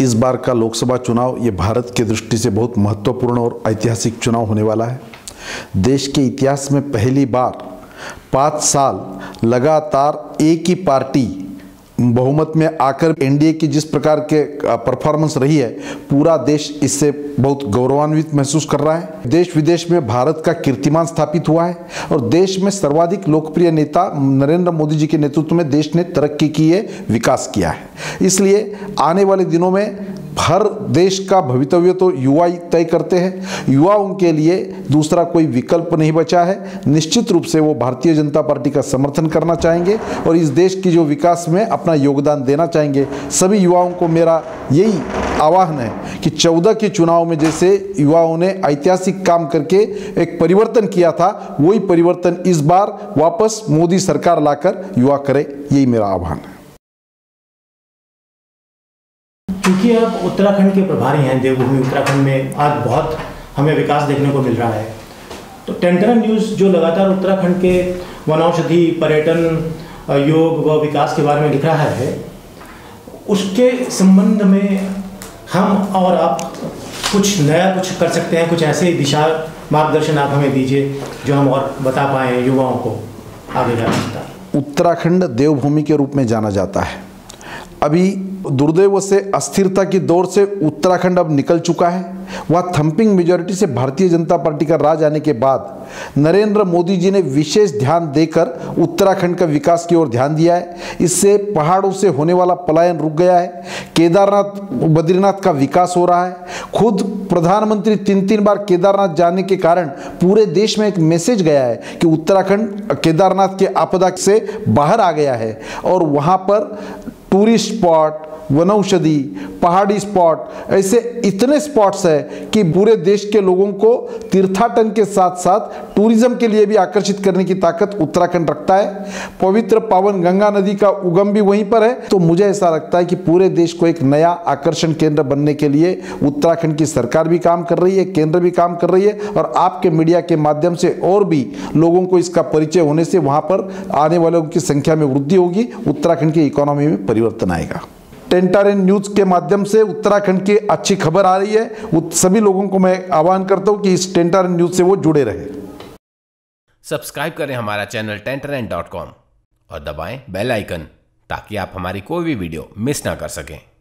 इस बार का लोकसभा चुनाव ये भारत की दृष्टि से बहुत महत्वपूर्ण और ऐतिहासिक चुनाव होने वाला है। देश के इतिहास में पहली बार 5 साल लगातार एक ही पार्टी बहुमत में आकर एनडीए की जिस प्रकार के परफॉर्मेंस रही है, पूरा देश इससे बहुत गौरवान्वित महसूस कर रहा है। देश विदेश में भारत का कीर्तिमान स्थापित हुआ है और देश में सर्वाधिक लोकप्रिय नेता नरेंद्र मोदी जी के नेतृत्व में देश ने तरक्की की है, विकास किया है। इसलिए आने वाले दिनों में हर देश का भवितव्य तो युवा ही तय करते हैं। युवाओं के लिए दूसरा कोई विकल्प नहीं बचा है। निश्चित रूप से वो भारतीय जनता पार्टी का समर्थन करना चाहेंगे और इस देश की जो विकास में अपना योगदान देना चाहेंगे। सभी युवाओं को मेरा यही आह्वान है कि 14 के चुनाव में जैसे युवाओं ने ऐतिहासिक काम करके एक परिवर्तन किया था, वही परिवर्तन इस बार वापस मोदी सरकार लाकर युवा करे, यही मेरा आह्वान है। क्योंकि आप उत्तराखंड के प्रभारी हैं, देवभूमि उत्तराखंड में आज बहुत हमें विकास देखने को मिल रहा है, तो टेंटरन न्यूज़ जो लगातार उत्तराखंड के वनौषधि, पर्यटन, योग व विकास के बारे में लिख रहा है, उसके संबंध में हम और आप कुछ नया कुछ कर सकते हैं? कुछ ऐसे दिशा मार्गदर्शन आप हमें दीजिए जो हम और बता पाएँ युवाओं को आगे जा सकता है। उत्तराखंड देवभूमि के रूप में जाना जाता है। अभी दुर्दैव से अस्थिरता की दौर से उत्तराखंड अब निकल चुका है। वहाँ थंपिंग मेजॉरिटी से भारतीय जनता पार्टी का राज आने के बाद नरेंद्र मोदी जी ने विशेष ध्यान देकर उत्तराखंड का विकास की ओर ध्यान दिया है। इससे पहाड़ों से होने वाला पलायन रुक गया है। केदारनाथ, बद्रीनाथ का विकास हो रहा है। खुद प्रधानमंत्री 3 बार केदारनाथ जाने के कारण पूरे देश में एक मैसेज गया है कि उत्तराखंड केदारनाथ के आपदा से बाहर आ गया है और वहाँ पर टूरिस्ट स्पॉट, वनौषधि, पहाड़ी स्पॉट, ऐसे इतने स्पॉट्स है कि पूरे देश के लोगों को तीर्थाटन के साथ साथ टूरिज्म के लिए भी आकर्षित करने की ताकत उत्तराखंड रखता है। पवित्र पावन गंगा नदी का उगम भी वहीं पर है। तो मुझे ऐसा लगता है कि पूरे देश को एक नया आकर्षण केंद्र बनने के लिए उत्तराखंड की सरकार भी काम कर रही है, केंद्र भी काम कर रही है और आपके मीडिया के माध्यम से और भी लोगों को इसका परिचय होने से वहाँ पर आने वालों की संख्या में वृद्धि होगी, उत्तराखंड की इकोनॉमी में परिवर्तन आएगा। टेंटरन न्यूज़ के माध्यम से उत्तराखंड की अच्छी खबर आ रही है। सभी लोगों को मैं आह्वान करता हूं कि इस टेंटरन न्यूज़ से वो जुड़े रहे। सब्सक्राइब करें हमारा चैनल tenterN.com और दबाएं बेल आइकन ताकि आप हमारी कोई भी वीडियो मिस ना कर सकें।